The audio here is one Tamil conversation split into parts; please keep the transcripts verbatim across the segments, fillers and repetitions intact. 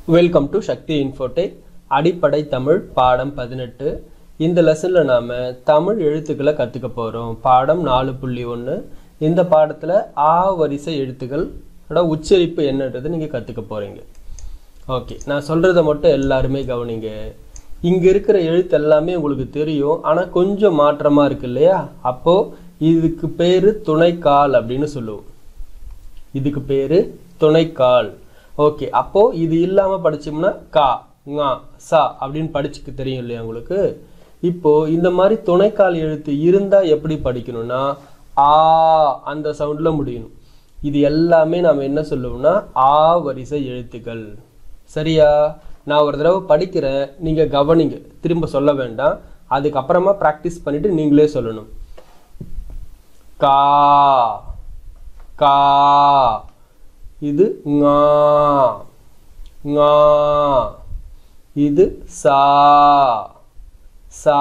வெல்கம் டு சக்தி இன்ஃபோடெக் அடிப்படை தமிழ் பாடம் பதினெட்டு. இந்த லெசனில் நாம் தமிழ் எழுத்துக்களை கற்றுக்க போகிறோம். பாடம் நாலு புள்ளி ஒன்று. இந்த பாடத்தில் ஆ வரிசை எழுத்துக்களோட உச்சரிப்பு என்னன்றது நீங்கள் கற்றுக்க போகிறீங்க. ஓகே, நான் சொல்கிறத மட்டும் எல்லாருமே கவனிங்க. இங்கே இருக்கிற எழுத்து எல்லாமே உங்களுக்கு தெரியும், ஆனால் கொஞ்சம் மாற்றமாக இருக்கு இல்லையா? அப்போது இதுக்கு பேர் துணைக்கால் அப்படின்னு சொல்லுவோம். இதுக்கு பேர் துணைக்கால். ஓகே, அப்போது இது இல்லாமல் படித்தோம்னா கா ஙா சா அப்படின்னு படிச்சுக்க தெரியும் இல்லையா உங்களுக்கு? இப்போது இந்த மாதிரி துணைக்கால் எழுத்து இருந்தால் எப்படி படிக்கணும்னா ஆ அந்த சவுண்டில் முடியணும். இது எல்லாமே நாம் என்ன சொல்லுவோம்னா ஆ வரிசை எழுத்துக்கள். சரியா? நான் ஒரு தடவை படிக்கிறேன், நீங்கள் கவனிங்க, திரும்ப சொல்ல வேண்டாம். அதுக்கப்புறமா ப்ராக்டிஸ் பண்ணிவிட்டு நீங்களே சொல்லணும். கா கா, இது ஞா ஞா, இது சா சா,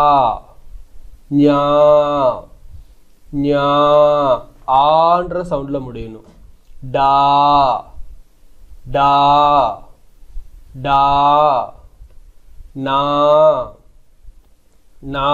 ஞா ஞா, ஆன்ற சவுண்ட்ல முடியணும். டா டா டா, நா நா,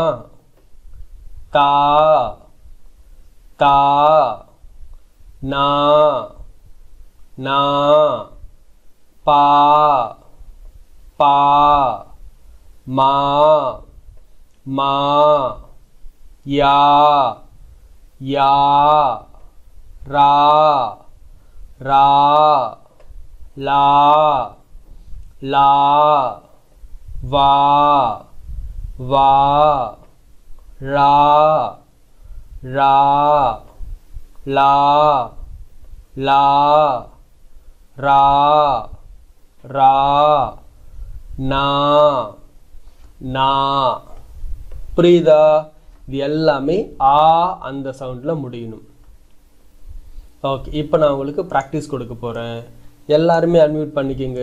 தா தா, நா நா, பா பா, மா மா, யா யா, ரா ரா, லா லா, வா வா, ரா ரா, லா லா, ரா ரா, நா நா. புரியுதா? இது எல்லாமே ஆ அந்த சவுண்டில் முடியணும். ஓகே, இப்போ நான் உங்களுக்கு ப்ராக்டிஸ் கொடுக்க போகிறேன். எல்லாருமே அன்மியூட் பண்ணிக்கோங்க.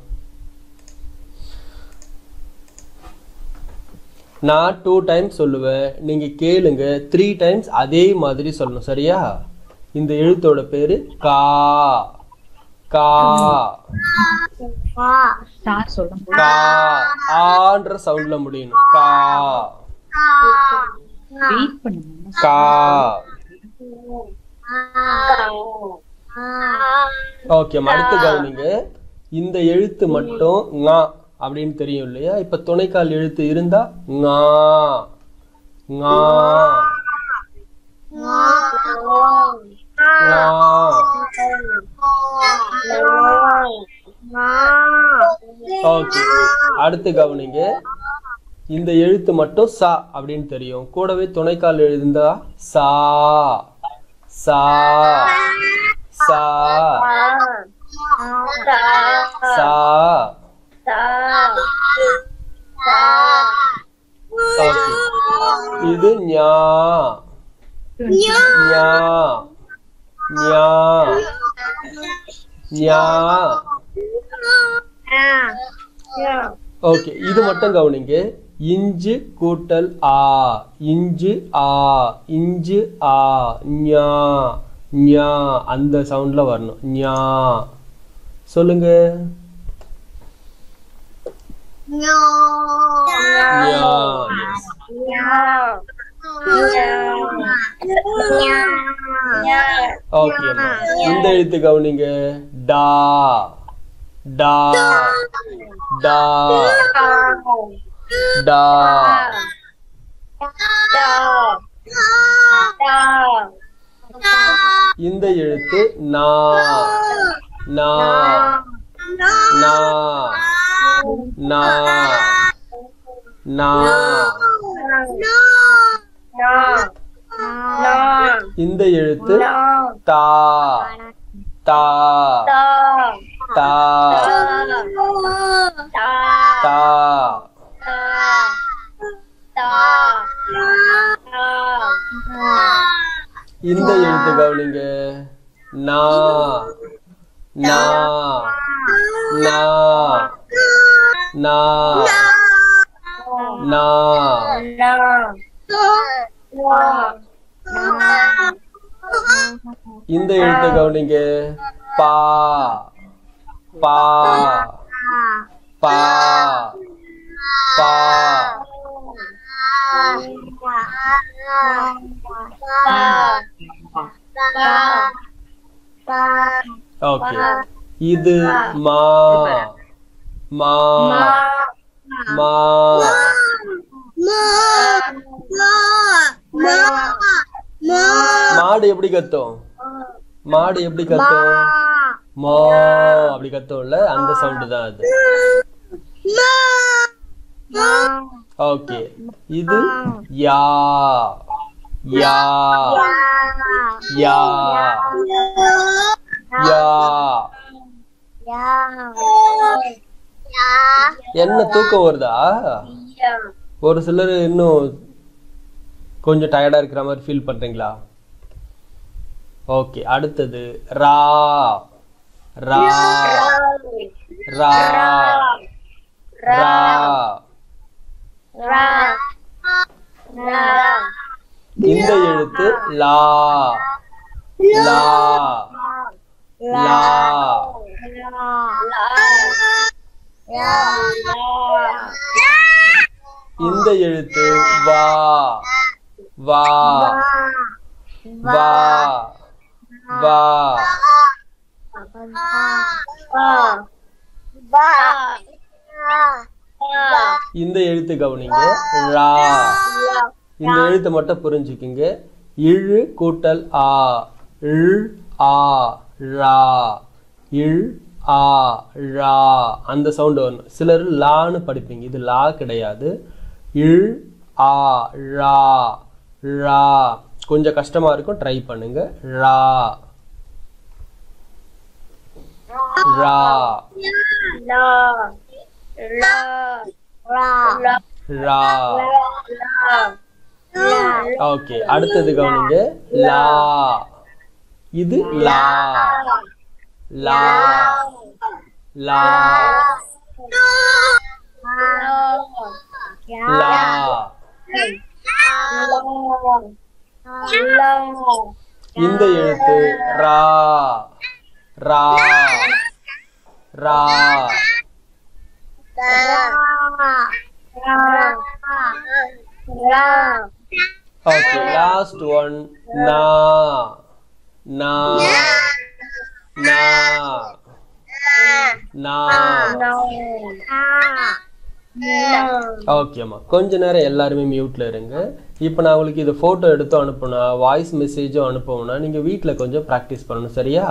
நான் டூ டைம்ஸ் சொல்லுவேன், நீங்கள் கேளுங்க. த்ரீ டைம்ஸ் அதே மாதிரி சொல்லணும். சரியா? இந்த எழுத்தோட பேரு கா கா கா, ஆன்ற சவுண்ட்ல முடியணும். கா கா. ஓகே, அடுத்து கவனிங்க. இந்த எழுத்து மட்டும் ஙா அப்படின்னு தெரியும் இல்லையா? இப்ப துணைக்கால் எழுத்து இருந்தா ஞா ஞா ஓகே, அடுத்து கவனிங்க. இந்த எழுத்து மட்டும் சா அப்படின்னு தெரியும், கூடவே துணைக்கால் எழுந்தா சா சா சா சா. ஓகே, இது ஞா ஞா ஞா ஞா. ஓகே, இது மட்டும் கவனிங்க. இஞ்சு கூட்டல் ஆ, இஞ்சு ஆ, இஞ்சு ஆ, ஞா ஞா அந்த சவுண்ட்ல வரணும். ஞா சொல்லுங்க. ஓகே, இந்த எழுத்து கவனிங்க. டா டா டா டா. இந்த எழுத்து நா நா நா நா நா. இந்த எழுத்து தா தா தா தா. இந்த எழுத்து கவனிங்க. நா நா நா நா நா. இந்த எழுத்து கவனிங்க. பா பா பா பா ஓகே இது மா மா மா மாடு எப்படி கத்தும் மாடு எப்படி கத்தும் மா அப்படி கத்தும்ல அந்த சவுண்ட் தான் அது ஓகே இது யா யா யா யா என்ன தூக்கம் வருதா ஒரு சிலர் இன்னும் கொஞ்சம் டயர்டா இருக்கிற மாதிரி ஃபீல் பண்றீங்களா ஓகே அடுத்தது ரா ரா ரா ரா இந்த எழுத்து லா லா லா இந்த எழுத்து வா வா வா வா இந்த எழுத்து கவனிங்க ரா இந்த எழுத்து மட்டும் புரிஞ்சுக்கிங்க இழு கூட்டல் ஆ இழ் ஆ ரா இழ் ஆ ரா அந்த சவுண்ட் வரணும் சிலர் லான்னு படிப்பீங்க இது லா கிடையாது இழ் ஆ ரா ரா கொஞ்சம் கஷ்டமா இருக்கும் ட்ரை பண்ணுங்க ரா ரா ரா ஓகே அடுத்தது கவனிங்க லா இது லா லா லா லா இந்த எழுத்து ரா ரா ரா ஓகே லாஸ்ட் ஒன் நா நா நா நா ஓகேம்மா கொஞ்ச நேரம் எல்லாருமே மியூட்ல இருங்க இப்போ நான் உங்களுக்கு இது போட்டோ எடுத்து அனுப்புனா வாய்ஸ் மெசேஜும் அனுப்புனா நீங்க வீட்டில் கொஞ்சம் ப்ராக்டிஸ் பண்ணணும் சரியா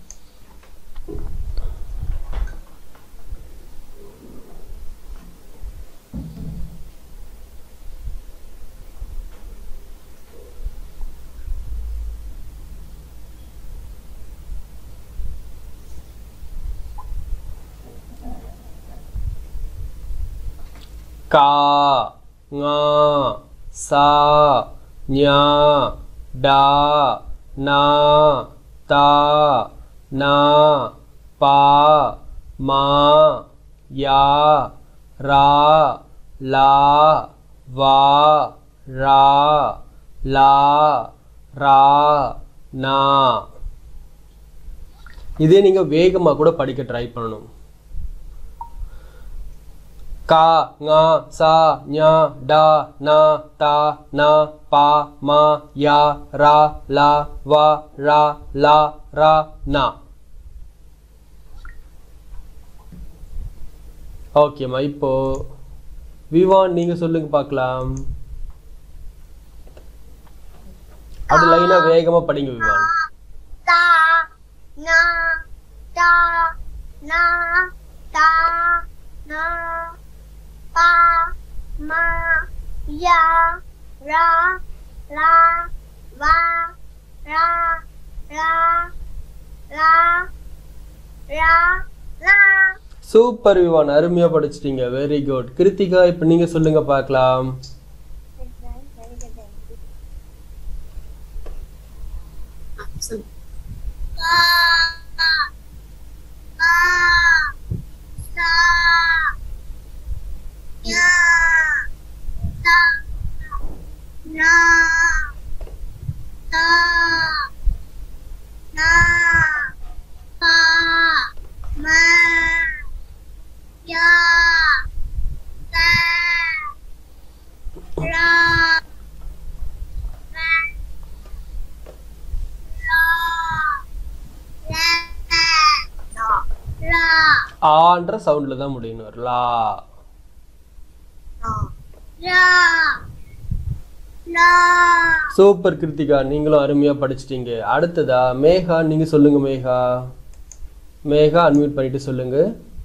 கா ngா சா ஞா டா நா தா நா பா மா யா ரா லா வா ரா லா ரா நா இதே நீங்க வேகமா கூட படிக்க ட்ரை பண்ணணும் கா ngா சா ஞா டா நா தா நா பா மா யா ரா லா வா ரா லா ரா நா ஓகேம்மா இப்போ விவான் நீங்க சொல்லுங்க பார்க்கலாம் அது லைனா வேகமா படிங்க விவான் தா நா தா நா தா நா பா மா யா ரா லா வா ரா ரா லா ரா லா சூப்பர் விவான் அருமையா படிச்சிட்டீங்க வெரி குட் கிருத்திகா இப்போ நீங்க சொல்லுங்க பார்க்கலாம் Ma ஆன்ற சவுண்ட்ல தான் முடியணும். லா. ரா லா. சூப்பர் கிருத்திகா, நீங்களும் அருமையா படிச்சிட்டீங்க. அடுத்ததா மேகா, நீங்க சொல்லுங்க மேகா. மேகா அன்மியூட் பண்ணிட்டு சொல்லுங்க.